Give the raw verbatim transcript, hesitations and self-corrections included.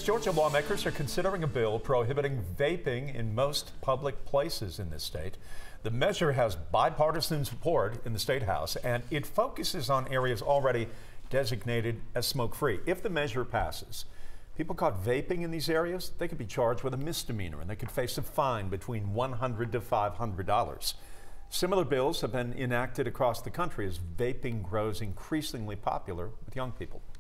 Georgia lawmakers are considering a bill prohibiting vaping in most public places in this state. The measure has bipartisan support in the State House, and it focuses on areas already designated as smoke-free. If the measure passes, people caught vaping in these areas, they could be charged with a misdemeanor, and they could face a fine between one hundred to five hundred dollars. Similar bills have been enacted across the country as vaping grows increasingly popular with young people.